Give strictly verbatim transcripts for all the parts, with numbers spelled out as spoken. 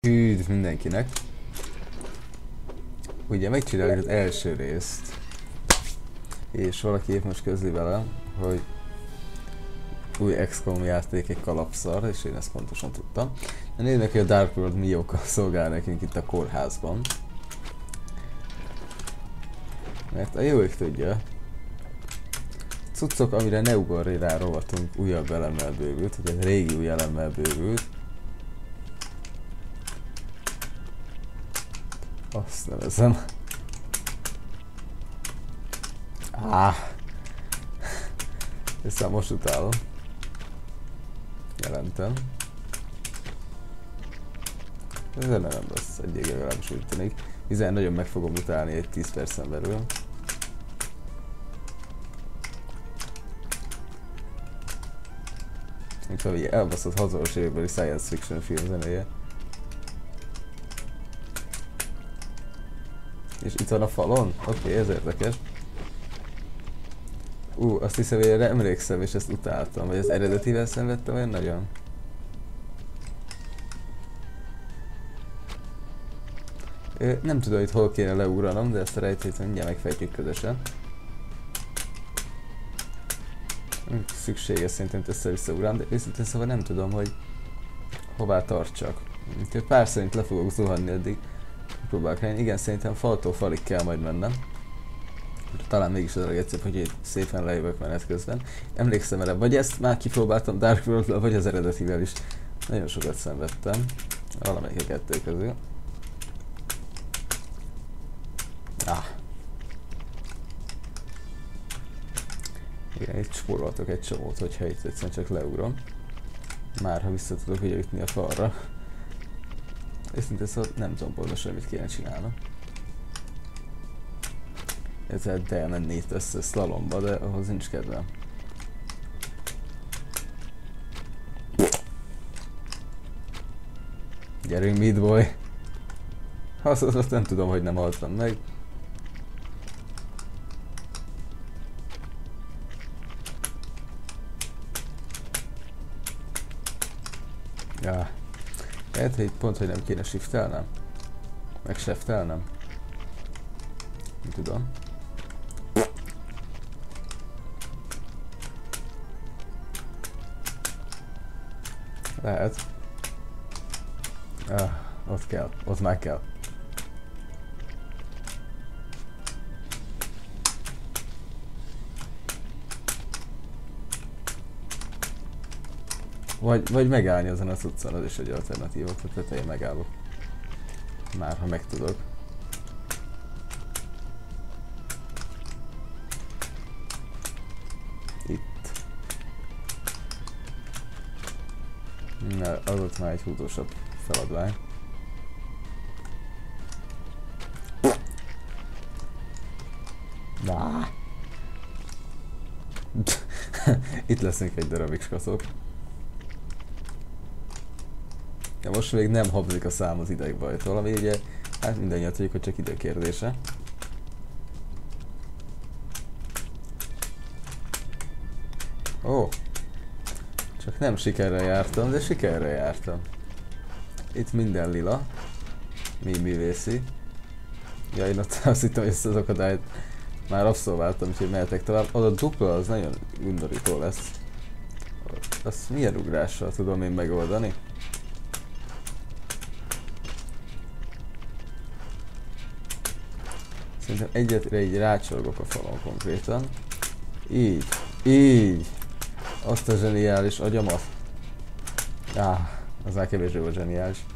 Üdv mindenkinek! Ugye megcsináljuk az első részt, és valaki épp most közli velem, hogy új iksz kom játék egy kalapszar, és én ezt pontosan tudtam. De nézd meg, hogy a Dark World mi jókkal szolgál nekünk itt a kórházban. Mert a jó ég tudja, cuccok, amire ne ugorj rá rovatunk, újabb elemmel bővült, ugye régi új elemmel bővült. Azt nevezem. Áh! Ezt most utálom. Jelentem. Ez nem lesz, egyébként legalábbis úgy tűnik. Hiszen nagyon meg fogom utálni egy tíz percen belül. Mint ha egy elbaszott hatvanas évekbeli science fiction film zenéje. És itt van a falon? Oké, okay, ez érdekes. Ú, uh, azt hiszem, hogy erre emlékszem, és ezt utáltam. Vagy az eredetivel szenvedtem olyan nagyon. Ö, nem tudom, hogy hol kéne leugranom, de ezt a rejtét mindjárt megfejtjük közösen. Szükséges szerintem össze-vissza ugrálni, de őszintén szóval nem tudom, hogy hová tartsak. Úgyhogy pár szerint le fogok zuhanni addig. Próbálok rá. Igen, szerintem faltól falig kell majd mennem. Talán mégis az a legegyszerűbb, hogy itt szépen lejövök menet közben. Emlékszem erre, vagy ezt már kipróbáltam Dark World-lal, vagy az eredetivel is. Nagyon sokat szenvedtem. Valamelyik a kettő közül. Ah. Igen, itt spóroltok egy csomót, hogyha itt egyszerűen csak leugrom. Már ha vissza tudok ugye ütni a falra. Őszintén szóval nem tudom pontosan, mit kéne csinálnom. Ezzel elmenni itt össze szlalomba, de ahhoz nincs kedvem. Gyerünk, Meat Boy! Azt, azt nem tudom, hogy nem haltam meg. Ja. Lehet, hogy pont, hogy nem kéne shiftelnem? Meg shiftelnem? Nem tudom. Lehet. Ah, ott kell, ott már kell. Vagy, vagy megállni azon a cuccon, az is egy alternatíva, a tetején megállok. Már ha meg tudok. Itt. Na, az ott már egy húzósabb feladvány. Na. Itt leszünk egy darabig skaszok. Ja, most még nem habzik a szám az idegbajtól, ami ugye, hát mindannyian tudjuk, hogy csak időkérdése. Ó, csak nem sikerrel jártam, de sikerrel jártam. Itt minden lila. Mi művészi. Ja, én ott azt hittem, hogy ezt az akadályt már abszolváltam, úgyhogy mehetek tovább. Az a dupla az nagyon undorító lesz. Azt milyen ugrással tudom én megoldani? Szerintem egyetre így rácsorgok a falon konkrétan. Így, így. Azt a zseniális agyamat. Ah, az már kevésbé volt zseniális.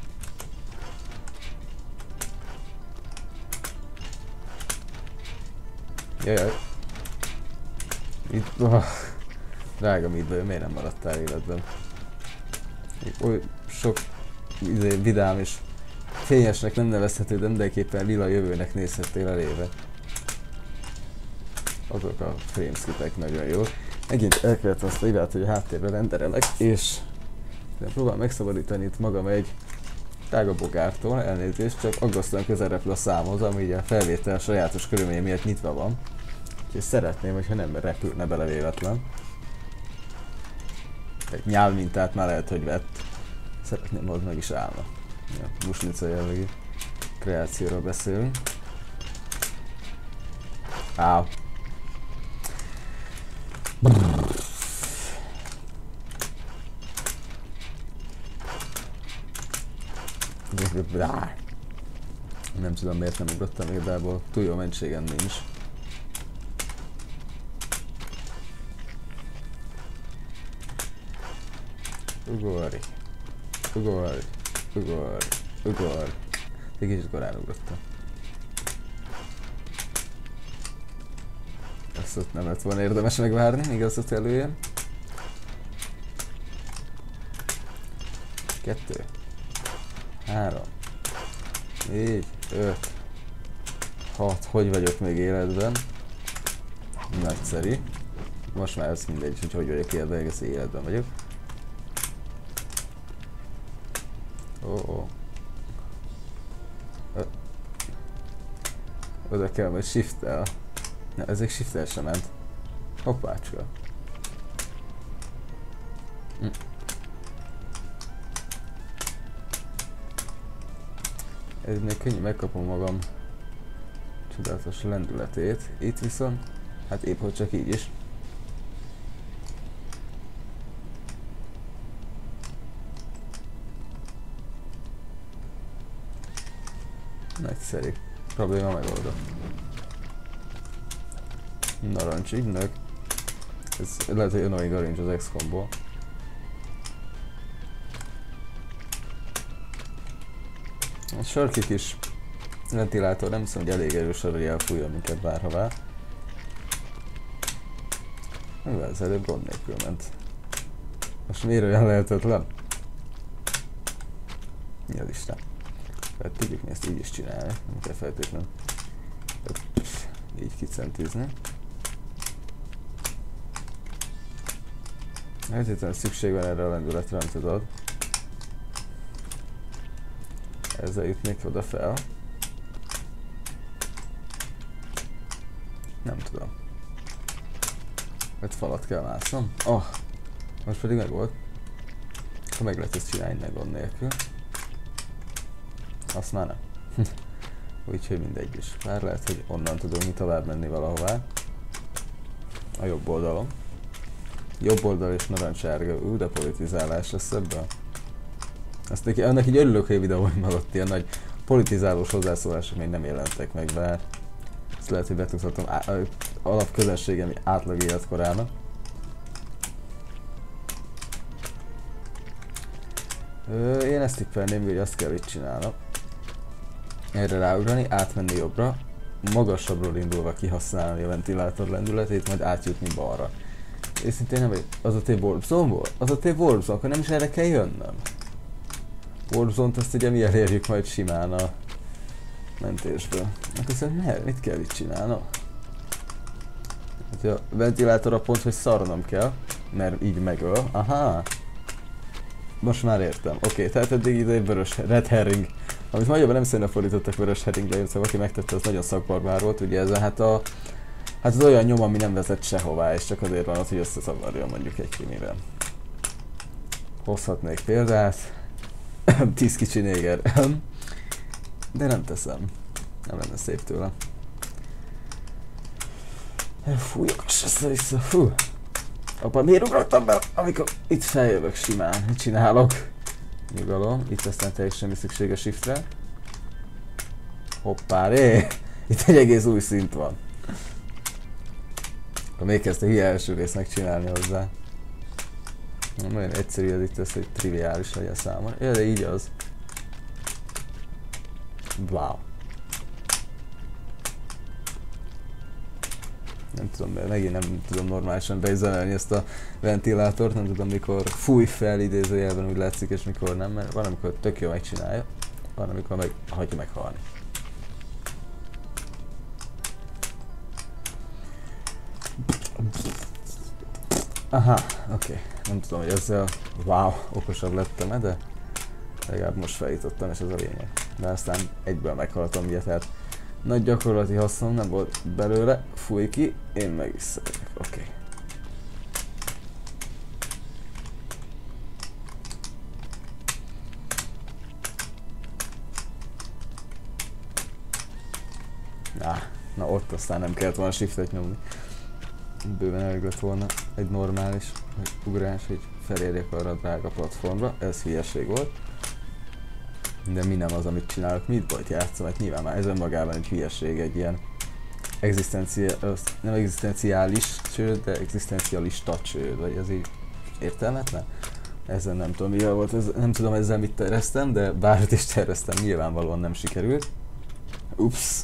Jajjaj. Itt, oh, drága Meat Boy, miért nem maradtál életben? Oly sok izé, vidám és fényesnek nem nevezhető, de mindenképpen lila jövőnek nézhettél elébe. Azok a frameskipek nagyon jó. Megint elkövettem azt a hibát, hogy a háttérben renderelek, és próbálom megszabadítani itt magam egy tágabb bogártól, elnézést, csak aggasztóan közel repül a számhoz, ami így a felvétel sajátos körülménye miatt nyitva van. Úgyhogy szeretném, hogyha nem repülne bele véletlen. Egy nyál mintát már lehet, hogy vett. Szeretném, hogy meg is állna. Ja, muslica jellegű kreációról beszélünk. Áú. Nem tudom miért nem ugrottam igazából, túl jó mentségem nincs. Ugorj, ugorj, ugorj, ugorj. Egy kicsit korán ugrottam. Ezt ott nem lett volna érdemes megvárni, míg az ott előjön. Kettő. Három. Négy. Öt. Hat. Hogy vagyok még életben? Nagyszerű. Most már ez mindegy, hogy hogy vagyok életben, egész életben vagyok. Ó, ó. Oda kell majd shift-tel. Na, ezek shift-tel sem ment. Hoppácska. Hm. Ez még könnyű, megkapom magam csodálatos lendületét. Itt viszont, hát épp hogy csak így is. Nagyszerű. Probléma megoldott. Narancs ügynök. Ez lehet, hogy annoying arrange az X combo. A sarki kis ventilátor nem hiszem, hogy elég erősen, hogy elfújja minket bárhová. Mivel az előbb gond nélkül ment. Most miért olyan lehetetlen? Mi az Isten? Tehát tudjuk mi ezt így is csinálni, nem kell feltétlenül így kicentizni. Feltétlenül szükség van erre a lendületre, nem tudod. Ezzel jutnék oda fel. Nem tudom. Öt falat kell másznom. Oh! Most pedig meg volt. Ha meg lehet ezt csinálni, ne gond nélkül. Azt már nem. Úgyhogy mindegy is. Már lehet, hogy onnan tudunk mi tovább menni valahová. A jobb oldalon. Jobb oldal és narancsárga. Ú, de politizálás lesz ebből. Azt neki, annak így örülök, hogy a videóimban alatt ilyen nagy politizálós hozzászólások még nem jelentek meg, bár ezt lehet, hogy betudhatom alapközönségem átlag életkorának. Ö, én ezt tippelném, hogy azt kell itt csinálnom. Erre ráugrani, átmenni jobbra, magasabbról indulva kihasználni a ventilátor lendületét, majd átjutni balra. És szintén nem vagy, az a té Warp Zone volt? Az a té Warp Zone, akkor nem is erre kell jönnöm. Warp Zone-t azt ugye mi elérjük majd simán a mentésből. Akkor szerintem ne, mit kell itt csinálnom? Hát a ventilátorra pont, hogy szarnom kell, mert így megöl. Aha! Most már értem. Oké, okay, tehát eddig ide egy vörös red herring, amit magyarban nem szerintem fordítottak vörös herringbe, szóval aki megtette, az nagyon szakbarbár volt, ugye ez a, hát a hát az olyan nyom, ami nem vezet sehová, és csak azért van ott, hogy összeszavarja mondjuk egy krimivel. Hozhatnék példát. Tíz kicsi néger. De nem teszem. Nem lenne szép tőle. Fújjak össze-vissza. Fú. Apa, miért ugrottam be, amikor itt feljövök simán? Mit csinálok? Nyugalom. Itt aztán teljesen semmi szükség a shiftre. Hoppá, ré! Itt egy egész új szint van. Akkor még kezdte hülye első részt megcsinálni hozzá. Nem olyan egyszerű ez itt, ez, hogy triviális legyen számomra. Ja, de így az. Wow. Nem tudom, mert megint nem tudom normálisan beüzemelni ezt a ventilátort, nem tudom mikor fúj fel idézőjelben úgy látszik, és mikor nem, mert van amikor tök jó megcsinálja, van amikor meg hagyja meghalni. Aha, oké. Okay. Nem tudom, hogy ezzel wow, okosabb lettem-e, de legalább most feljutottam, és ez a lényeg. De aztán egyből meghaltam, ugye, tehát nagy gyakorlati hasznom nem volt belőle, fúj ki, én meg visszamegyek, oké. Okay. Ah, na ott aztán nem kellett volna shiftet nyomni. Bőven elég lett volna egy normális ugrás, hogy felérjek arra a drága platformra. Ez hülyeség volt. De mi nem az, amit csinálok, mit bajt játszom, hát nyilván már ez önmagában egy hülyeség, egy ilyen egzisztencia, nem egzisztenciális csőd, de egzisztencialista csőd, vagy ez így értelmetlen? Ezen nem tudom, mivel volt, ez, nem tudom ezzel mit terveztem, de bárhogy is terveztem, nyilvánvalóan nem sikerült. Ups.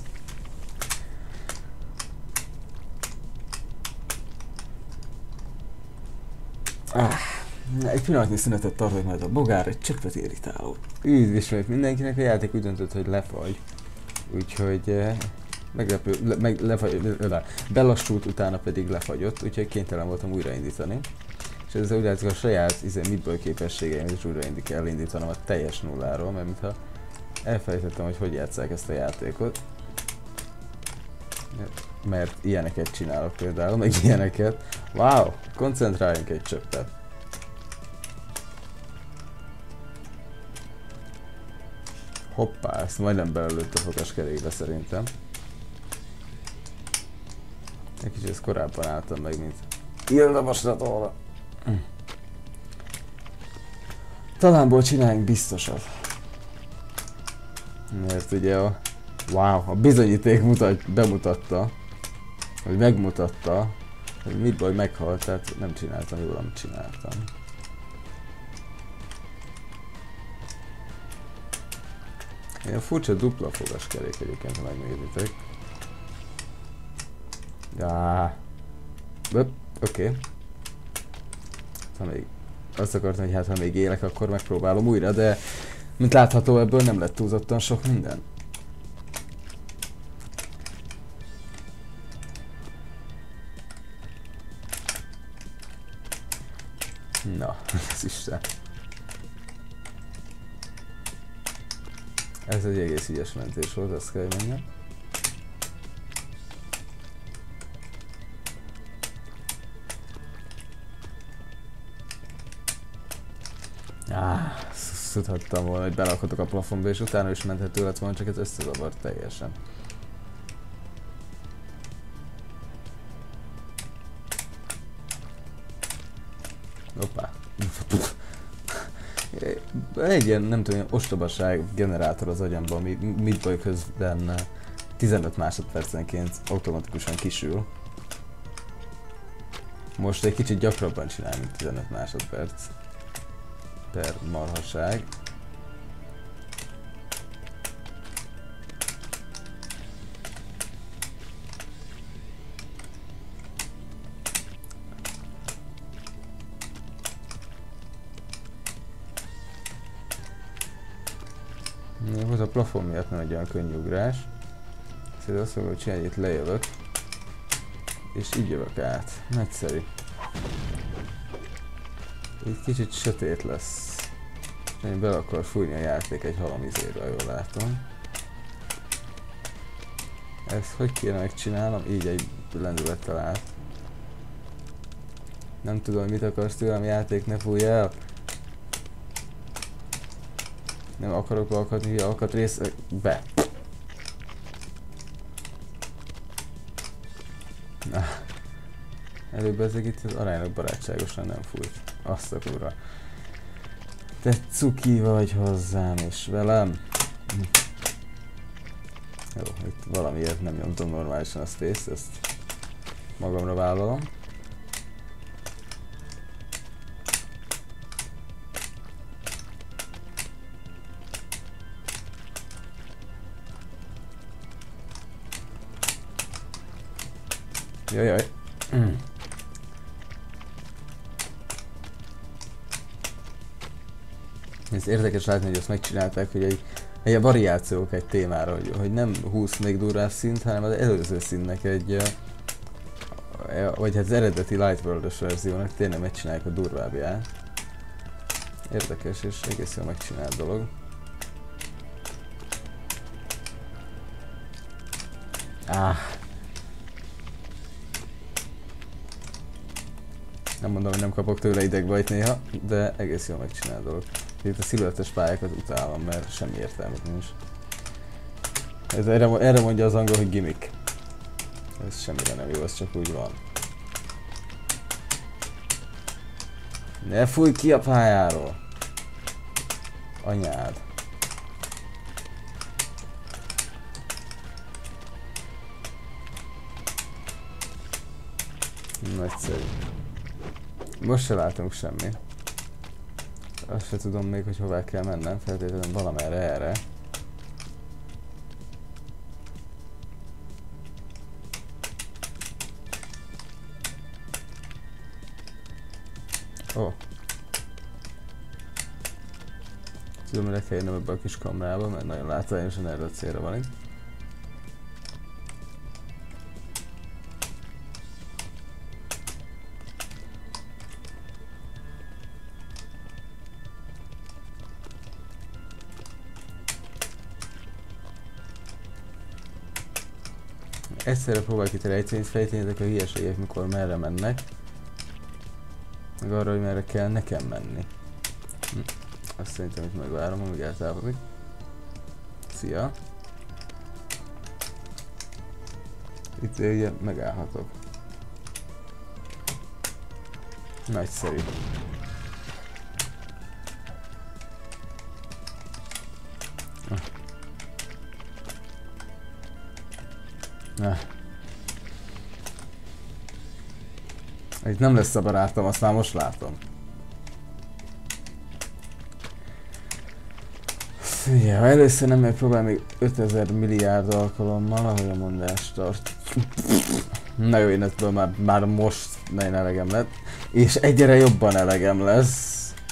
Ah, egy pillanatnyi szünetet tartok, mert a bogár egy csöppet irritáló. Üdv ismét mindenkinek, a játék úgy döntött, hogy lefagy. Úgyhogy eh, meglepő, le, meg, lefagy, le, belassult, utána pedig lefagyott, úgyhogy kénytelen voltam újraindítani. És ezzel úgy látszik, a saját izé, midből képességeimet is újra kell indítanom a teljes nulláról, mert mintha elfelejtettem, hogy hogy játsszák ezt a játékot. Mert ilyeneket csinálok például, meg ilyeneket. Wow! Koncentráljunk egy csöppet. Hoppá, ezt majdnem belelőtt a fogaskerékbe szerintem. Egy kicsit ezt korábban álltam meg, mint Ildavasratóra. Talánból csináljunk biztosat. Mert ugye a... Wow, a bizonyíték mutat, bemutatta, vagy megmutatta, hogy mit baj meghalt, tehát nem csináltam jól, amit csináltam. Ilyen furcsa dupla fogaskerék egyébként, ha megnézitek. Ja. Oké. Okay. Ha még azt akartam, hogy hát ha még élek, akkor megpróbálom újra, de mint látható, ebből nem lett túlzottan sok minden. Na, ez Isten. Ez egy egész ügyes mentés volt, azt kell menjen. Ah, tudhattam volna, hogy belakadok a plafonba, és utána is menthető lett volna, csak ez összezavart teljesen. Hoppá. Egy ilyen, nem tudom, ostobaság generátor az agyamban, ami midboy közben tizenöt másodpercenként automatikusan kisül. Most egy kicsit gyakrabban csinál, mint tizenöt másodperc per marhaság. Volt a plafon miatt nem egy olyan könnyű ugrás. Szóval azt fogom csinálni, itt lejövök. És így jövök át. Nagyszerű. Így kicsit sötét lesz. Én bele akar fújni a játék egy halamizébe, jól látom. Ezt hogy kéne megcsinálnom? Így egy lendülettel át. Nem tudom, mit akarsz tőlem, játék, ne fújj el! Nem akarok beakadni, ha akad rész... Be! Na. Előbb ezek itt az aránylag barátságosan nem fújt. Azt a kurva. Te cuki vagy hozzám és velem. Jó, itt valamiért nem nyomtam normálisan a space-t, ezt magamra vállalom. Jajjaj. Mm. Ez érdekes látni, hogy azt megcsinálták, hogy egy, egy variációk egy témára, hogy, hogy nem húsz még durvább szint, hanem az előző színnek egy, vagy hát az eredeti Light World-ös verziónak tényleg megcsinálják a durvábbját. Érdekes és egész jól megcsinált dolog. Ah. Nem mondom, hogy nem kapok tőle idegbajt néha, de egész jól megcsinál dolog. Itt a sziluettes pályákat utálom, mert semmi értelmet nincs. Ez erre, erre mondja az angol, hogy gimmick. Ez semmire nem jó, ez csak úgy van. Ne fújj ki a pályáról! Anyád. Nagyszerű. Most se látunk semmi. Azt se tudom még, hogy hová kell mennem, feltétlenül valamerre erre. Ó. Oh. Tudom, hogy le kell jönnöm ebbe a kis kamrába, mert nagyon látványosan erre a célra van itt. Egyszerre próbálok itt rejtvényt fejteni, ezek a hülyeségek mikor merre mennek. Meg arra, hogy merre kell nekem menni. Hm. Azt szerintem itt megvárom, amíg eltávozik. Szia! Itt ugye megállhatok. Nagyszerű. Ah. Itt nem lesz a barátom, azt már most látom. Ja, először nem megpróbál még ötezer milliárd alkalommal, ahogy a mondás tart. Na jó, én ettől már, már most nagyon elegem lett. És egyre jobban elegem lesz.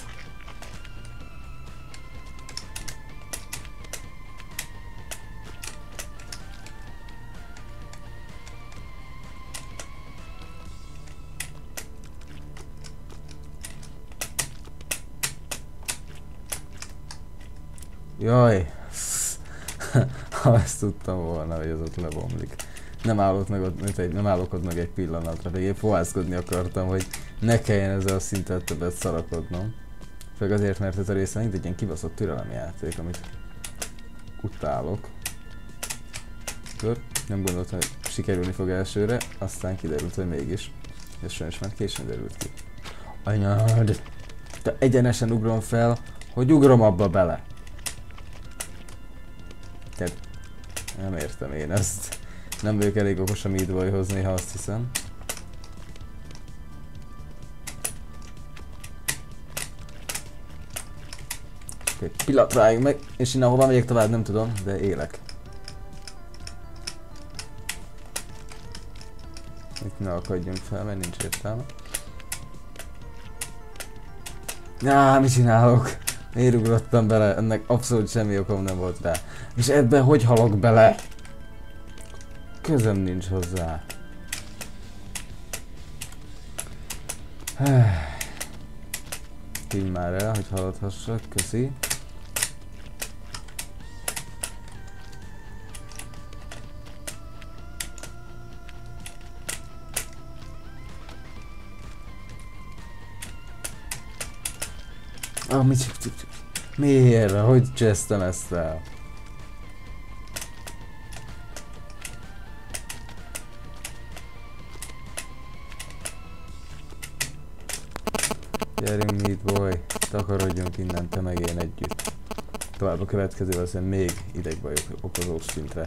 Jaj, ha ezt tudtam volna, hogy az ott lebomlik. Nem állok meg ott, egy, nem állok ott meg egy pillanatra, de épp fohászkodni akartam, hogy ne kelljen ezzel a szintet többet szarakodnom. Főleg azért, mert ez a része mindig egy ilyen kibaszott türelemjáték, amit utálok. Akkor nem gondoltam, hogy sikerülni fog elsőre, aztán kiderült, hogy mégis. Ez sajnos már későn derült ki. Anyád! De egyenesen ugrom fel, hogy ugrom abba bele. Nem értem én ezt. Nem vagyok elég okos a Meatboyhoz, néha azt hiszem. Egy pillanatra álljunk meg, és innen hova megyek tovább nem tudom, de élek. Itt ne akadjunk fel, mert nincs értelme. Á, mit csinálok? Miért ugrottam bele? Ennek abszolút semmi okom nem volt rá. És ebben hogy halok bele? Közöm nincs hozzá. Így már el, hogy haladhassak. Köszi. Ah, mit csináltam? Miért? Hogy csesztem ezt el? Gyerünk, Meatboy, takarodjunk innen, te meg én együtt. Tovább a következő valószínűleg még idegbajok okozó szintre.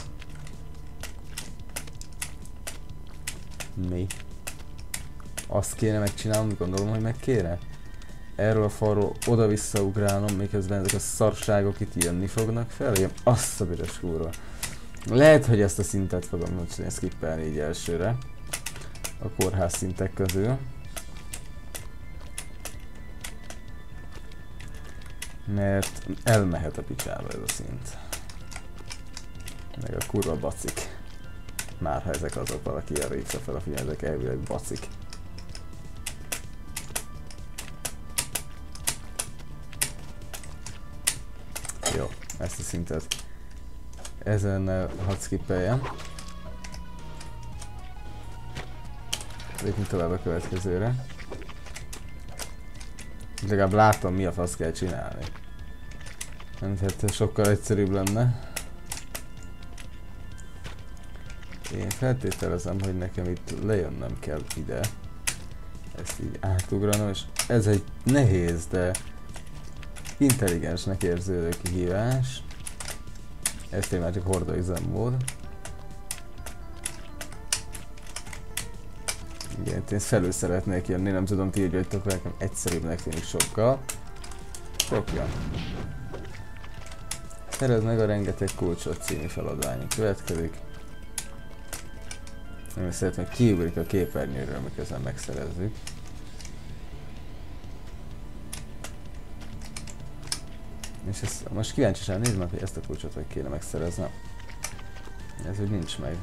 Mi? Azt kéne megcsinálnom, gondolom, hogy meg kéne? Erről a falról oda-vissza ugrálnom, miközben ezek a szarságok itt jönni fognak fel, ilyen azt a büdös kurva. Lehet, hogy ezt a szintet fogom skippelni így elsőre. A kórház szintek közül. Mert elmehet a picsába ez a szint. Meg a kurva bacik. Már ha ezek azok, valaki arra hívta fel a figyelmet, ezek elvileg bacik. Jó, ezt a szintet ezen hadd skippeljem. Lépjünk tovább a következőre. Legalább látom, mi a fasz kell csinálni. Nem, tehát sokkal egyszerűbb lenne. Én feltételezem, hogy nekem itt lejönnöm kell ide. Ezt így átugranom, és ez egy nehéz, de intelligensnek érződő kihívás. Ezt én már csak horda üzemmód. Igen, én felül szeretnék jönni, nem tudom ti, hogy jöttök, nekem egyszerűbbnek tűnik sokkal. Sokja. Szerezd meg a rengeteg kulcsot című feladvány. Következik. Nem is szeretném, hogy kiugrik a képernyőről, miközben megszerezzük. És ezt, most kíváncsisan nézd meg, hogy ezt a kulcsot hogy kéne megszereznem. Ez úgy nincs meg.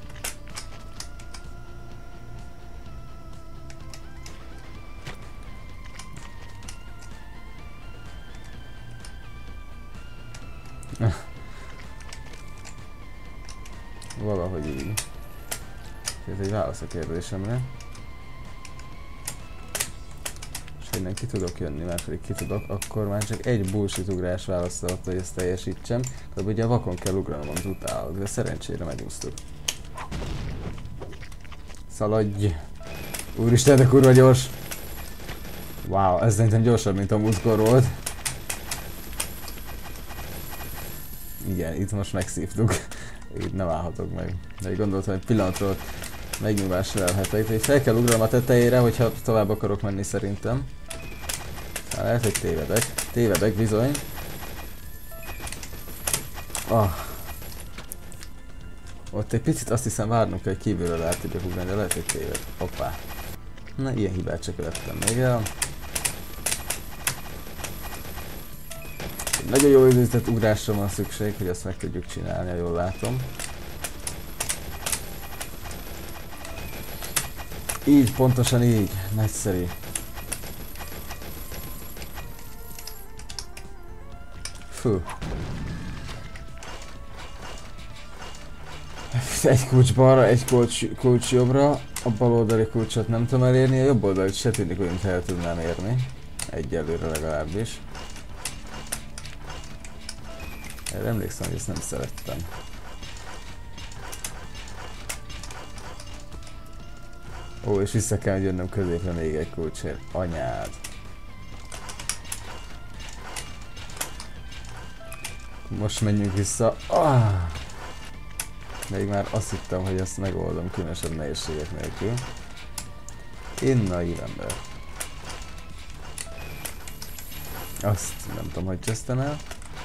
Valahogy így. Ez egy válasz a kérdésemre. És ha innen ki tudok jönni, mert pedig ki tudok, akkor már csak egy bullshit ugrás választott, hogy ezt teljesítsem. Tehát ugye a vakon kell ugranom, amit utálok, de szerencsére megúsztuk. Szaladj! Úristen, de kurva gyors! Wow, ez szerintem gyorsabb, mint a múltkor volt. Igen, itt most megszívtuk. Itt nem állhatok meg. De így gondoltam, hogy pillanatról megnyugvásra elhetek. Tehát fel kell ugranom a tetejére, hogyha tovább akarok menni szerintem. Hát lehet, hogy tévedek. Tévedek bizony. Ah. Ott egy picit azt hiszem várnunk kell, hogy kívülről át tudjak ugrani, de lehet, hogy téved. Hoppá. Na, ilyen hibát csak követtem még el. Nagyon jó időzített ugrásra van szükség, hogy ezt meg tudjuk csinálni, ha jól látom. Így, pontosan így. Nagyszerű. Fú. Egy kulcs balra, egy kulcs, kulcs jobbra. A bal oldali kulcsot nem tudom elérni, a jobb oldalit se tűnik, hogy el tudnám érni. Egyelőre legalábbis. Erre emlékszem, hogy ezt nem szerettem. Ó, és vissza kell jönnöm középre még egy kulcsért. Anyád! Most menjünk vissza. Ah! Még már azt hittem, hogy ezt megoldom különösebb nehézségek nélkül. Én naív ember. Azt nem tudom, hogy csesztem el.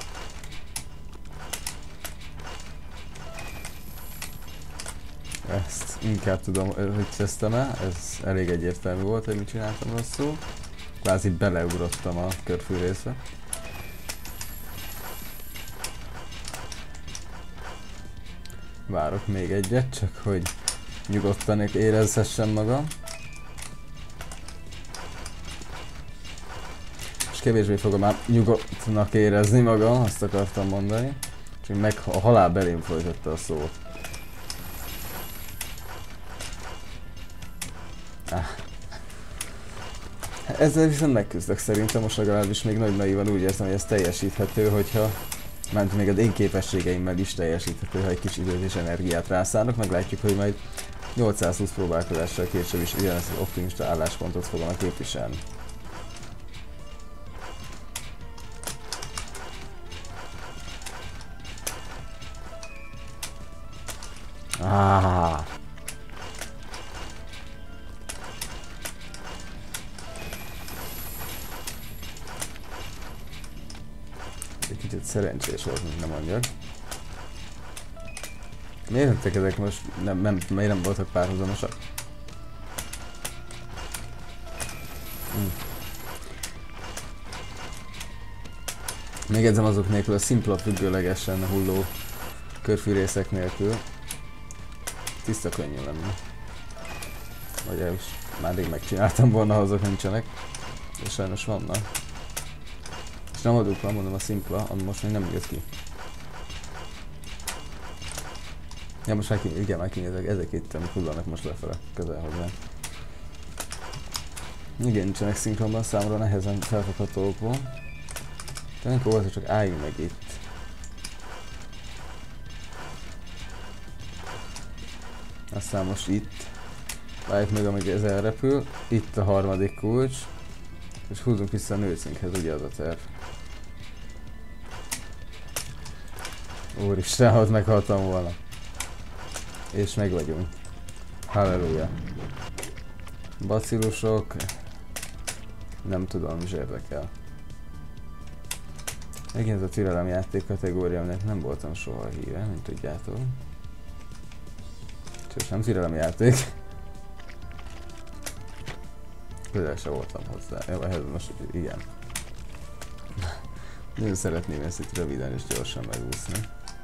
Ezt inkább tudom, hogy csesztem el. Ez elég egyértelmű volt, hogy mit csináltam rosszul. Kvázi beleugrottam a körfűrészbe. Várok még egyet, csak hogy nyugodtan érezhessem magam. És kevésbé fogom már nyugodtnak érezni magam, azt akartam mondani. Csak meg a halál belém folytatta a szót. Ah. Ezzel viszont megküzdök szerintem, most legalábbis még nagy naívan úgy érzem, hogy ez teljesíthető, hogyha mert még az én képességeimmel is teljesíthető, ha egy kis időt és energiát rászánok, meglátjuk, hogy majd nyolcszázhúsz próbálkozással később is ugyanezt az optimista álláspontot fogom képviselni. Ah. Egy kicsit szerencsés volt, mint nem mondjak. Miért lettek ezek most? Nem, nem, miért nem voltak párhuzamosak? Hm. Még edzem azok nélkül, a szimpla függőlegesen hulló körfűrészek nélkül. Tiszta könnyű lenne. Vagy el is már rég megcsináltam volna, ha azok nincsenek. De sajnos vannak. És nem adjuk van, mondom a szimpla, ami most még nem jött ki. Ja, most már ki, igen, már kinézek, ezek itt, amik hullanak most lefele, közel hozzá. Igen, nincsenek szinkronban, számomra nehezen felfoghatókból. De amikor volt, hogy csak álljunk meg itt. Aztán most itt. Várjuk meg, amíg ez elrepül. Itt a harmadik kulcs. És húzunk vissza a nőcinkhez, ugye az a terv. Úristen, ott meghaltam volna. És meg vagyunk. Halleluja. Bacillusok. Nem tudom, is érdekel. Megint a türelem játék kategória, aminek nem voltam soha híve, mint tudjátok. Csak nem türelem játék. Közel se voltam hozzá. Jó, ehhez most igen. Nagyon szeretném ezt itt röviden és gyorsan megúszni.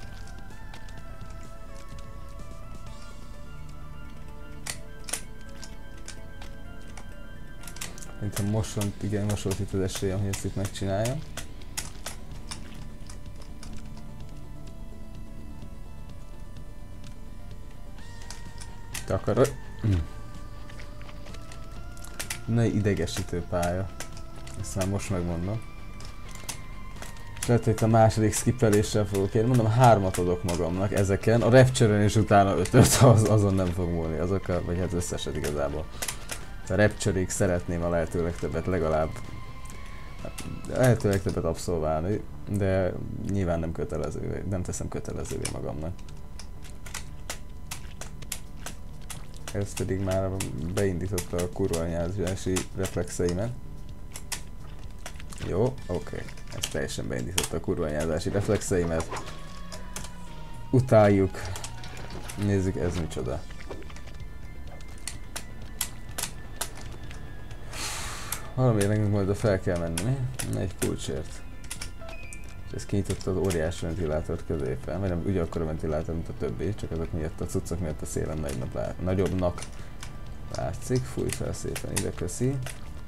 Szerintem most van, igen, most volt itt az esélyem, hogy ezt itt megcsináljam. Te akarod? Na, idegesítő pálya. Ezt már most megmondom. És lehet, hogy a második skippeléssel fogok érni. Mondom, hármat adok magamnak ezeken. A Rapture-ön és utána ötöt, az, azon nem fog múlni. Azokkal, vagy hát összeset igazából. A Rapture-ig szeretném a lehető legtöbbet legalább a lehető legtöbbet abszolválni, de nyilván nem kötelezővé, nem teszem kötelezővé magamnak. Ez pedig már beindította a kurva anyázási reflexeimet. Jó, oké. Okay. Ez teljesen beindította a kurva anyázási reflexeimet. Utáljuk. Nézzük, ez micsoda. Valamiért nekünk majd a fel kell menni, egy kulcsért. És ez kinyitotta az óriás ventilátort középen, vagy nem ugye akkor a ventilátor, mint a többi, csak azok miatt a cuccok miatt a szélen nagyobb lá nagyobbnak látszik. Fúj fel szépen ide, köszi.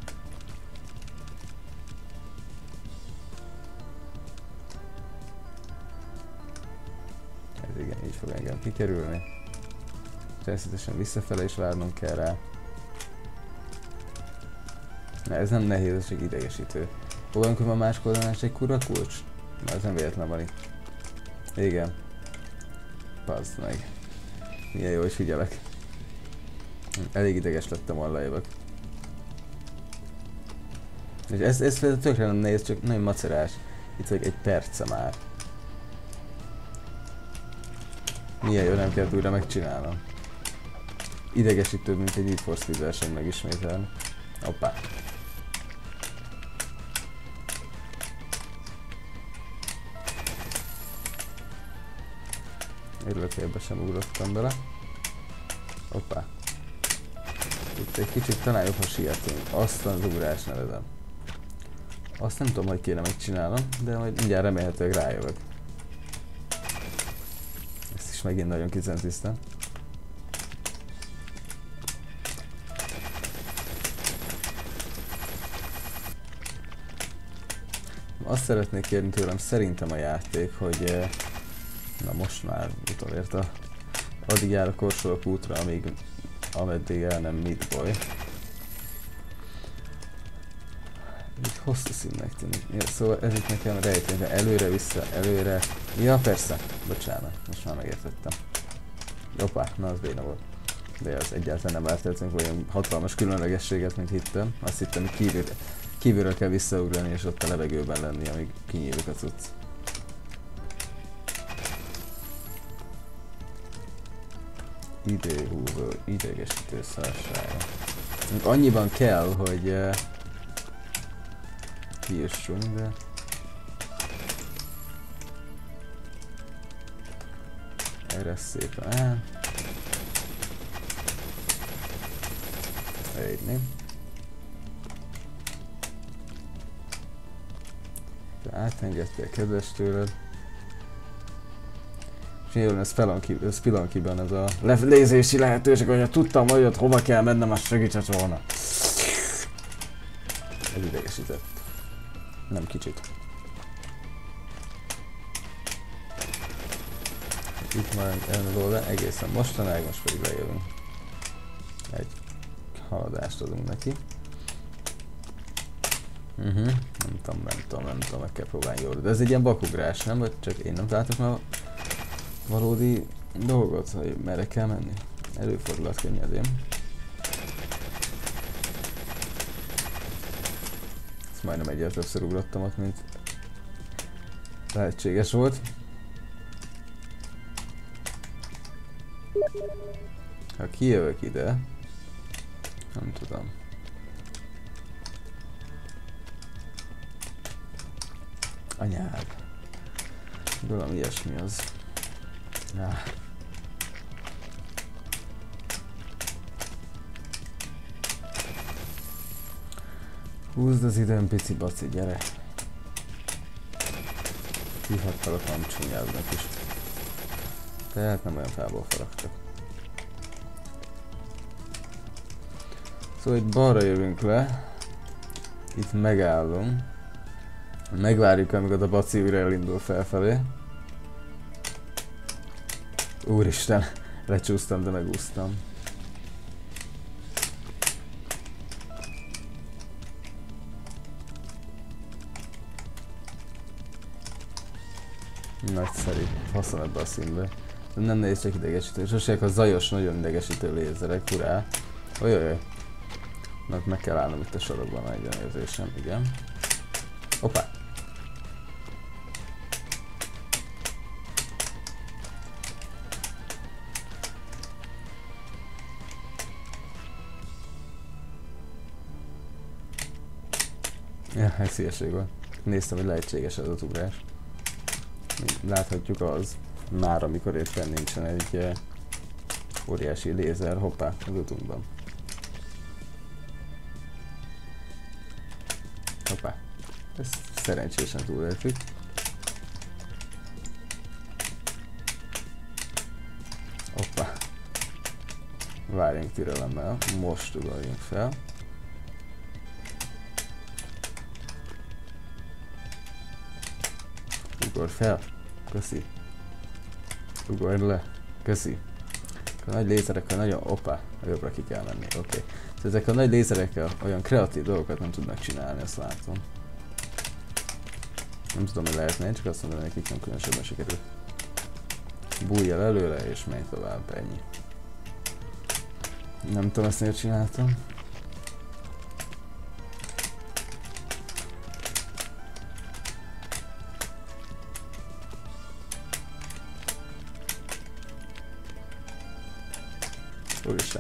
Ez igen, így fog engem kikerülni. Természetesen visszafele is várnunk kell rá. Na, ez nem nehéz, ez csak idegesítő. Fogalmunk, hogy a másik oldalán egy kurva kulcs? Na, ez nem véletlen van itt. Igen. Pazd meg. Milyen jó, hogy figyelek. Elég ideges lettem, arra jövök. És ez, ez tökre nem nehéz, csak nagyon macerás. Itt vagy egy perce már. Milyen jó, nem kell újra megcsinálnom. Idegesítőbb, mint egy Need for Speed verseny megismételni. Hoppá. Örülök, hogy ebbe sem ugrottam bele. Hoppá. Itt egy kicsit talán jobb, ha sietünk. Azt az ugrás nevezem. Azt nem tudom, hogy kéne megcsinálnom, de majd mindjárt remélhetőleg rájövök. Ezt is megint nagyon kicenzisztem. Azt szeretnék kérni tőlem szerintem a játék, hogy na most már utolért a addig jár a korsolok útra, amíg ameddig el nem Meat-Boy. Így hosszú színnek tűnik. Ja, szóval ez itt nekem rejteni, előre, vissza, előre. Ja, persze. Bocsánat, most már megértettem. Jobbá, na az béna volt. De az egyáltalán nem vártáltunk olyan hatalmas különlegességet, mint hittem. Azt hittem, hogy kívül, kívülről kell visszaugrani és ott a levegőben lenni, amíg kinyílik a cucc. Időhúzó, idegesítő szarsága. Annyiban kell, hogy uh, kijussunk, de... Erre szépen el. Egyni. Te átengedtél, kedves tőled. És nyilván ez Spelunkyben ez a lelézési lehetőség, hogyha tudtam, hogy ott hova kell mennem, azt segített volna. Ez idegesített. Nem kicsit. Itt már elmondom, egészen mostanáig, most pedig lejövünk. Egy haladást adunk neki. Uh-huh. Nem tudom, nem tudom, nem tudom, meg kell próbálni jól. De ez egy ilyen bakugrás, nem? Vagy csak én nem találtok már valódi dolgot, hogy merre kell menni? Előfordulhat könnyedén. Ezt majdnem egyet többször ugrottam ott, mint lehetséges volt. Ha kijövök ide, nem tudom. Anyád. Valami ilyesmi az. Ah. Húzd az időn, pici baci, gyere. Hívhattalak hamcsúnyáznak is. Tehát nem olyan fából faragtak. Szóval itt balra jövünk le. Itt megállunk. Megvárjuk, amíg a baci újra elindul felfelé. Úristen, lecsúsztam, de megúsztam. Nagyszerű, faszom ebbe a színbe. De nem nehéz, csak idegesítő. Sosem a zajos, nagyon idegesítő lézerek, hurrá. Ojjajjaj. Na, meg kell állnom itt a sorokban, már egy érzésem, igen. Hoppá! Ja, ez hülyeség van. Néztem, hogy lehetséges ez az ugrás. Láthatjuk az, már amikor éppen nincsen egy uh, óriási lézer, hoppá, az utunkban. Hoppá, ezt szerencsésen túléltük. Hoppá, várjunk türelemmel, most ugorjunk fel. Ugorj fel, köszi. Ugorj le, köszi. A nagy lézerekkel nagyon, oppá, a jobbra ki kell menni, oké. Okay. Szóval ezek a nagy lézerekkel olyan kreatív dolgokat nem tudnak csinálni, ezt látom. Nem tudom, hogy lehetne, én csak azt mondom, hogy nekik nem különösebben sikerül. Bújj el előle és menj tovább, ennyi. Nem tudom, ezt miért csináltam. Úristen.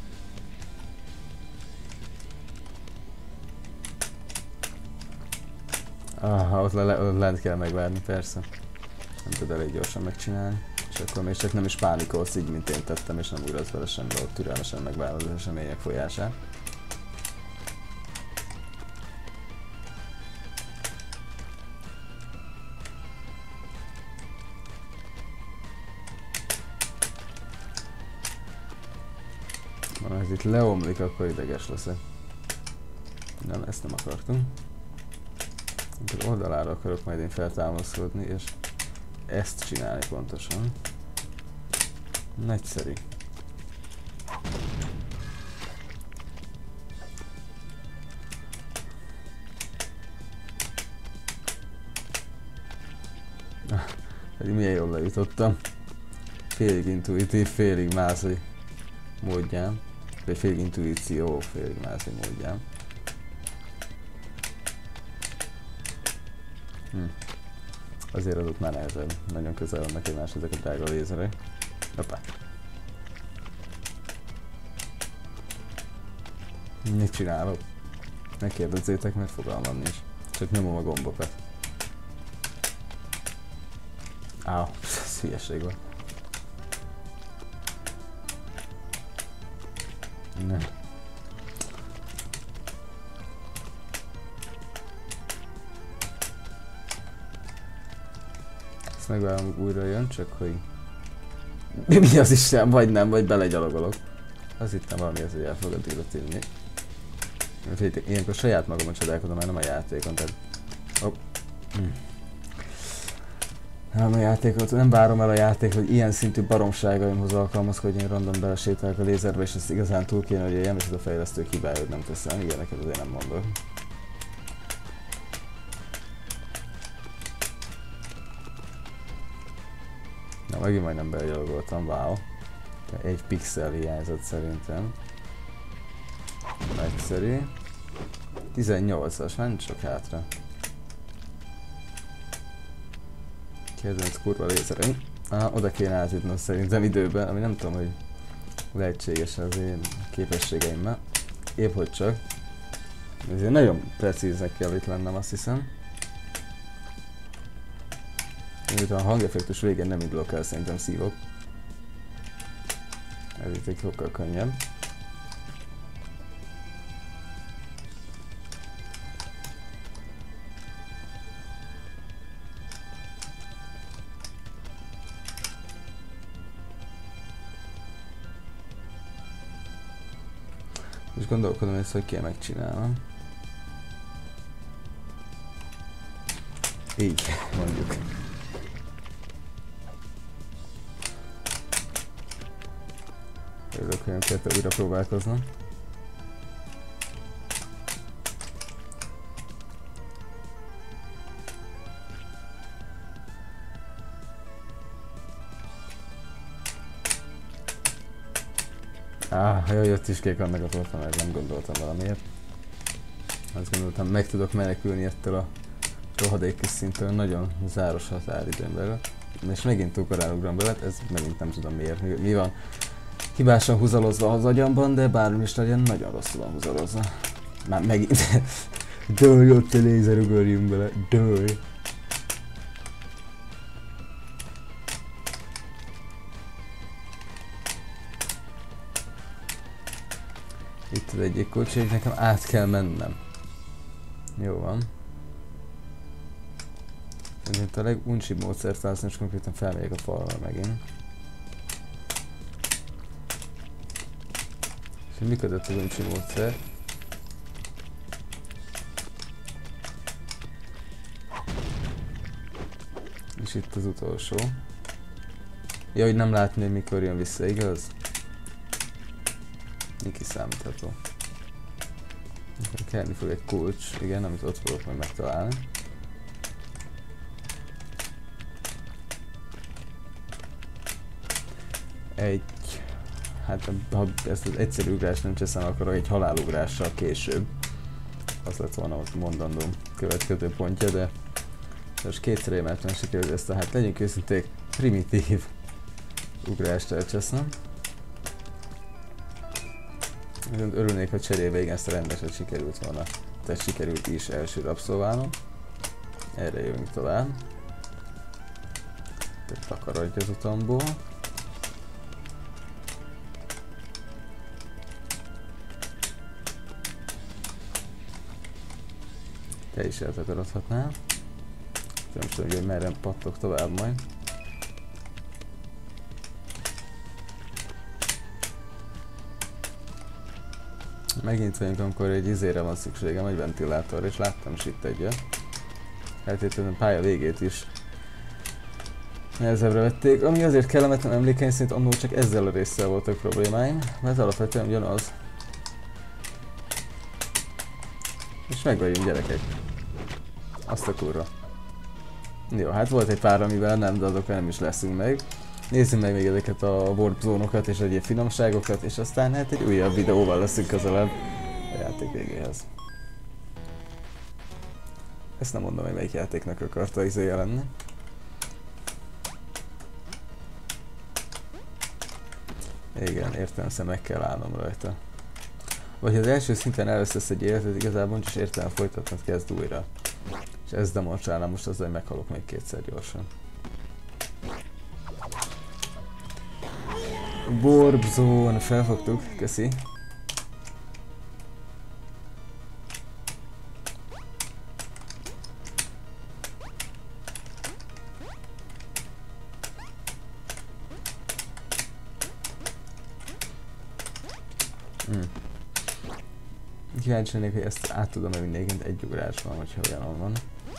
Ah, ott, le, ott lent kell megvárni, persze. Nem tud elég gyorsan megcsinálni. És akkor még csak nem is pánikolsz így, mint én tettem, és nem ugrasz vele semmi, ott türelmesen megvárod az események folyását. Ha ez itt leomlik, akkor ideges leszek. Nem, ezt nem akartunk. Akkor oldalára akarok majd én feltámaszkodni, és ezt csinálni pontosan. Nagyszerű. Pedig milyen jól lejutottam. Félig intuitív, félig mászi módján. Vagy félig intuíció, félig mászi módján. Hm. Azért az ott már nehezebb. Nagyon közel vannak egymás ezek a drága lézerek. Hoppá. Mit csinálok? Ne kérdezzétek, mert fogalmam nincs. Csak nyomom a gombokat. Áó, ez hülyeség van. Nem. Ezt megvárom, újra jön, csak hogy... Mi az Isten, vagy nem, vagy belegyalogolok. Az hittem valami, ez, hogy el fogod illetni. Ilyenkor saját magamon csodálkozom, mert nem a játékon, tehát... Oh. Hm. Nem a játékot, nem várom el a játék, hogy ilyen szintű baromságaimhoz alkalmazkodjon, random belesétálok a lézerbe, és ezt igazán túl kéne, hogy éljem, és ez a fejlesztők hibája, hogy nem teszem, ilyeneket azért nem mondok. Na, megint majdnem belegyalogoltam, wow. Egy pixel hiányzott szerintem. Egyszerű. tizennyolcas, már nincs sok hátra. Kedvenc kurva lézereim. Ah, oda kéne átjutnom szerintem időben, ami nem tudom, hogy lehetséges az én képességeimmel. Épp hogy csak. Ezért nagyon precíznek kell itt lennem, azt hiszem. Miután a hangeffektus végén nem indulok el, szerintem szívok. Ez itt egy sokkal könnyebb. És gondolkodom, hogy ezt hogy kell megcsinálnom. Így, mondjuk. Örülök, hogy nem kellett újra próbálkoznom. Áh, jaj, ott is kék annak a torta, mert nem gondoltam valamiért. Azt gondoltam, meg tudok menekülni ettől a rohadék kis szintől, nagyon záros határidőn belül. És megint túl korán ugrom bele, ez megint nem tudom miért, mi, mi van. Hibásan húzalozva az agyamban, de bármi is legyen, nagyon rosszul van húzalozva. Már megint. Dőj, ott a lézer, ugorjunk bele, dőj. Itt az egyik kocsi, hogy nekem át kell mennem. Jó van. Itt a leguncsibb módszert választani, és konkrétan felmegyek a falra megint. És működött az uncsi módszer. És itt az utolsó. Ja, hogy nem látni, hogy mikor jön vissza, igaz? Mi kiszámítható. Kellni fog egy kulcs, igen, amit ott fogok majd megtalálni. Egy... Hát ha ezt az egyszerű ugrást nem cseszem, akkor egy halálugrással később. Az lett volna ott mondandóm következő pontja, de most kétszer émelten sikerült ezt a, hát legyünk őszinték, primitív ugrást elcsesznem. Örülnék, hogy cserébe igen, ezt a rendeset sikerült volna. Tehát sikerült is első rabszolválnom. Erre jövünk tovább. Tehát takarodj az utamból. Te is eltakarodhatnál. Nem tudom, hogy merre pattog tovább majd. Megint vagyunk, amikor egy izére van szükségem, egy ventilátor, és láttam is itt egyet. Feltétlenül a pálya végét is nehezebbre vették, ami azért kellemetlen emlékeim szerint annól csak ezzel a résszel voltak problémáim, mert alapvetően ugyanaz. És meg vagyunk, gyerekek. Azt a kurva. Jó, hát volt egy pár, amivel nem, de azokkal nem is leszünk meg. Nézzük meg még ezeket a warp zónokat és egyéb finomságokat, és aztán hát egy újabb videóval leszünk közelebb a játék végéhez. Ezt nem mondom, hogy melyik játéknak akarta izéje lenni. Igen, értelemszerűen meg kell állnom rajta. Vagy az első szinten elvesztesz egy életet, igazából nincs is értelem folytatnod, kezd újra. És ezt demonstrálnám most azzal, hogy meghalok még kétszer gyorsan. Warp Zone, felfogtuk, köszi. Hmm. Kíváncsi lennék, hogy ezt át tudom-e mindenként egy ugrásban, hogyha olyan van.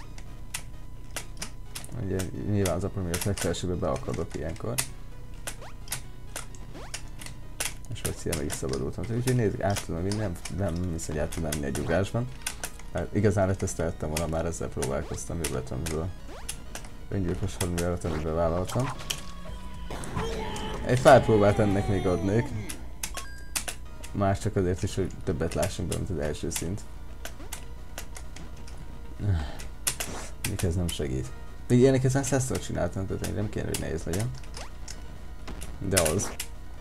Ugye nyilván az apró miatt legfelsőbe beakadok ilyenkor. És vagy szia meg is szabadultam. Úgyhogy nézzük, át tudom vinni, nem, nem hiszem, hogy át tudom vinni egy ugrásban. Hát igazán leteszteltem volna, már ezzel próbálkoztam, mivel amiből öngyilkos hadművelet, amiben vállaltam. Egy pár próbát ennek még adnék. Már csak azért is, hogy többet lássunk be, mint az első szint. Még ez nem segít. Még ilyeneket már százszor csináltam, tehát nem kéne, hogy nehéz legyen. De az.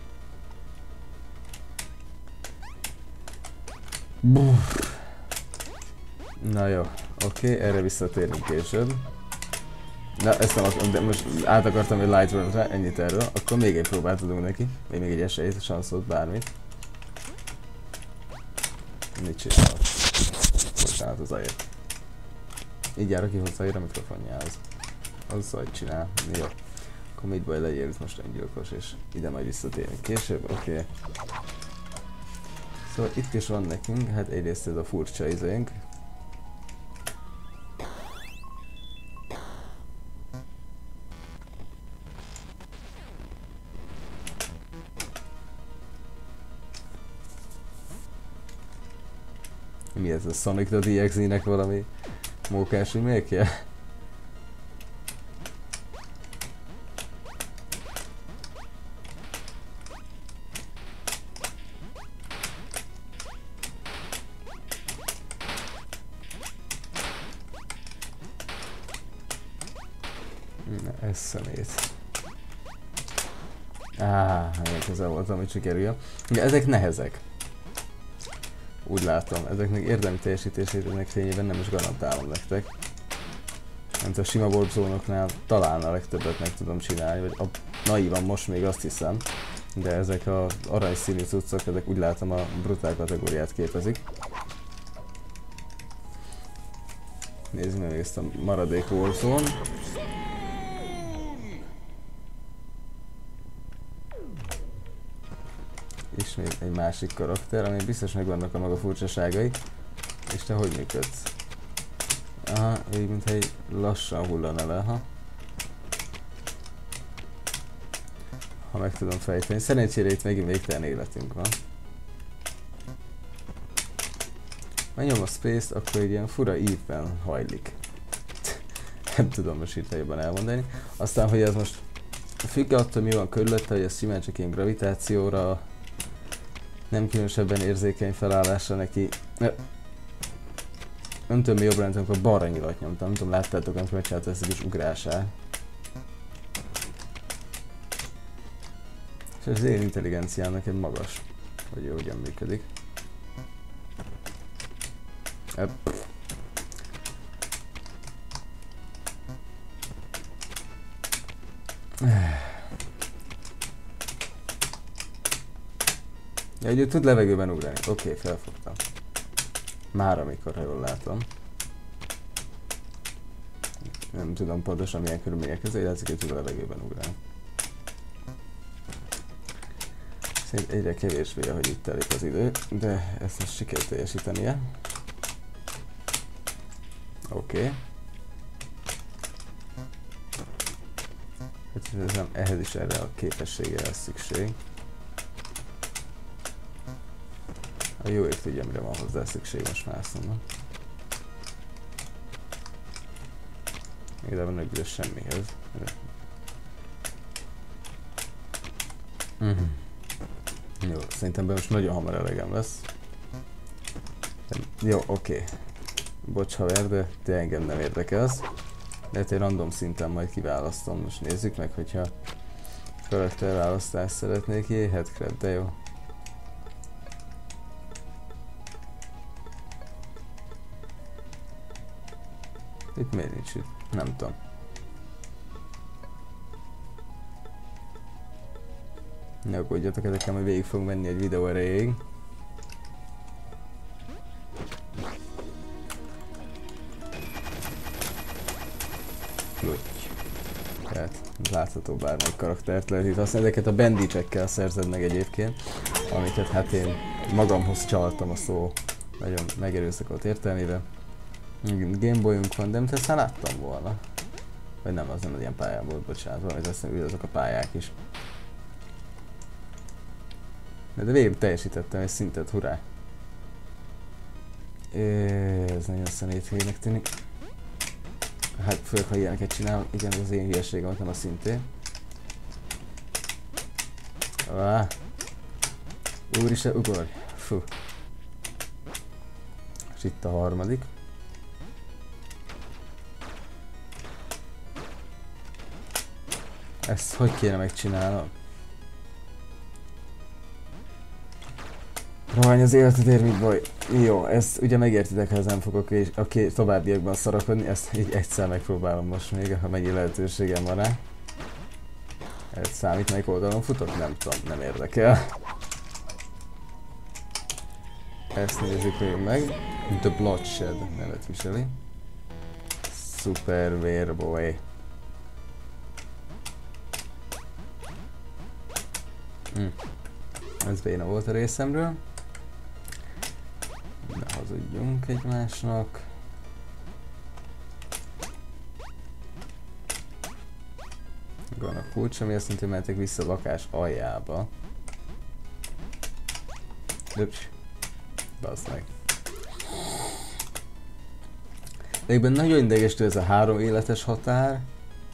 Buff. Na jó, oké, okay, erre visszatérünk később. Na, ezt nem akarom, de most át akartam egy light run-ra, ennyit erről. Akkor még egy próbát adunk neki. Vagy még egy esélyt, sanszot, bármit. Mit csinál? Bocsánat az ajét. Így jár, aki hozzáír a mikrofonjához. Az hogy csinál. Jó. Akkor mit baj, legyél itt most öngyilkos, és ide majd visszatérünk később, oké. Okay. Szóval itt is van nekünk, hát egyrészt ez a furcsa izénk. Mi ez a Sonic the dé iksz nek valami mókás remake-je? Na, ez szemét. Áh, nagyon közel voltam, hogy sikerül. De ezek nehezek. Úgy látom, ezeknek érdemi teljesítését ennek fényében nem is garantálom nektek. Mint a sima Warzone-oknál talán a legtöbbet meg tudom csinálni, vagy a naívan most még azt hiszem. De ezek az aranyszínű cuccok, ezek úgy látom a brutál kategóriát képezik. Nézzük meg ezt a maradék Warzone. Ismét egy másik karakter, ami biztos megvannak a maga furcsaságai. És te hogy működsz? Aha, így mintha egy lassan hullana le, ha? Ha meg tudom fejteni. Szerencsére itt megint végtelen életünk van. Ha nyom a space-t, akkor egy ilyen fura ívben hajlik. Nem tudom most itt jobban elmondani. Aztán, hogy ez most függ attól, mi van körülötte, hogy ez simán csak ilyen gravitációra, nem különösebben érzékeny felállásra neki. Nem tudom, mi jobbra nem tudom, akkor balra nyilat nyomtam. Nem tudom, láttátok, amikor megcsinálta ezt a kis ugrását. És az én intelligenciám neked magas, hogy ő hogyan működik. Epp. Ja, hogy ő tud levegőben ugrani. Oké, okay, felfogtam. Már amikor, ha jól látom. Nem tudom pontosan milyen körülmények közé, látszik, hogy tud a levegőben ugrani. Szerintem egyre kevésbé, ahogy itt telik az idő, de ezt most sikerült teljesítenie. Oké. Okay. Hát ehhez is erre a képességre lesz szükség. A jó ég tudja, mire van hozzá szükség, most már azt mondom. Igazából nagy büdös semmihez. Mm-hmm. Jó, szerintem be most nagyon hamar elegem lesz. Jó, oké. Okay. Bocs haver, de te engem nem érdekelsz. Lehet egy random szinten majd kiválasztom. Most nézzük meg, hogyha karakterválasztást szeretnék. Jé, headcrab, de jó. Itt miért nincs itt? Nem tudom. Ne aggódjatok, ezekkel majd végig fogunk menni egy videó erejéig. Úgy. Tehát látható bármelyik karaktert lehet itt használni. Ezeket a bandicsekkel szerzed meg egyébként, amiket hát én magamhoz csaltam a szó nagyon megerőszakolt értelmébe. Gameboyunk van, de mint ezt már láttam volna. Vagy nem, az nem az ilyen pályán volt, bocsánat, valamit azt mondom, azok a pályák is. De, de végül teljesítettem egy szintet, hurrá! Ez nagyon szeméthelynek tűnik. Hát főleg, ha ilyeneket csinálom, igen, az én hülyeségem, nem a szinté. Ah. Úristen, ugorj! Fú. És itt a harmadik. Ezt hogy kéne megcsinálnom? Rohanj az életedért, mit baj? Jó, ezt ugye megértitek, ha ez nem fogok és a két továbbiakban szarakodni, ezt így egyszer megpróbálom most még, ha mennyi lehetőségem van rá. Ez számít, melyik oldalon futok? Nem tudom, nem érdekel. Ezt nézzük még meg. The Bloodshed nevet viseli. Super Weirboy. Hm. Ez béna volt a részemről. Ne hazudjunk egymásnak. Van a kulcs, ami azt jelenti, hogy mehetek vissza a lakás aljába. Döps. Baszd meg. Egyben nagyon idegesítő ez a három életes határ.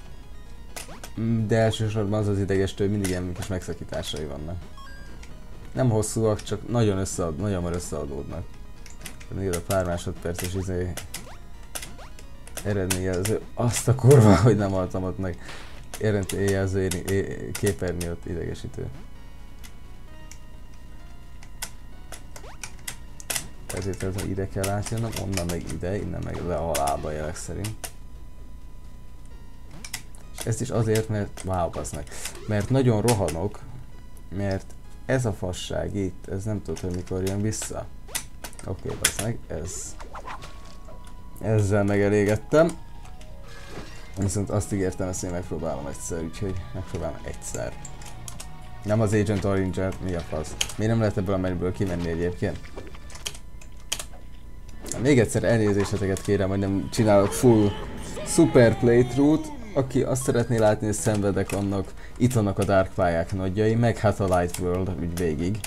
De elsősorban az az idegesítő, hogy mindig ilyen kis megszakításai vannak. Nem hosszúak, csak nagyon összead, nagyon már összeadódnak. Még a pár másodperces izé eredményjelző, azt a kurva, hogy nem haltam ott meg. Eredményjelző képernyő ott idegesítő. Ezért ez, hogy ide kell átjönnöm, onnan meg ide, innen meg le alába jelek szerint. És ezt is azért, mert wow, basznak. Mert nagyon rohanok, mert ez a fasság itt, ez nem tudod, hogy mikor jön vissza. Oké, okay, meg, ez... Ezzel megelégettem. Viszont azt ígértem, ezt én megpróbálom egyszer, úgyhogy megpróbálom egyszer. Nem az Agent Orange-et, mi a fasz? Miért nem lehet ebből a menüből kimenni egyébként? Még egyszer elnézéseteket kérem, hogy nem csinálok full super playthrough-t. Aki azt szeretné látni, hogy szenvedek, annak itt vannak a Dark pályák nagyjai, meg hát a Light World úgy végig.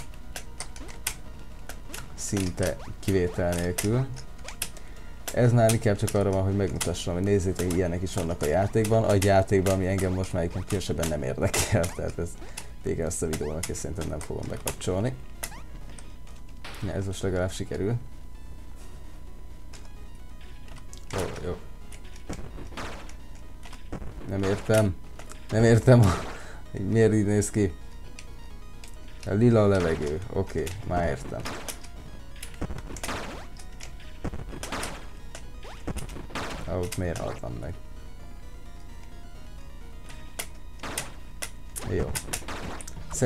Szinte kivétel nélkül. Ez már inkább csak arra van, hogy megmutassam, hogy nézzétek, ilyenek is vannak a játékban. A játékban, ami engem most már különösebben nem érdekel, tehát ez vége ezt a videónak, és szerintem nem fogom bekapcsolni. Ja, ez most legalább sikerül. Ó, jó. Nem értem. Nem értem, hogy miért így néz ki. A lila a levegő. Oké, okay, már értem. Ah, ott miért haltam meg? Jó.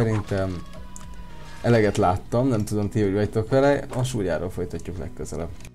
Szerintem eleget láttam, nem tudom ti, hogy vagytok vele. A súlyáról folytatjuk legközelebb.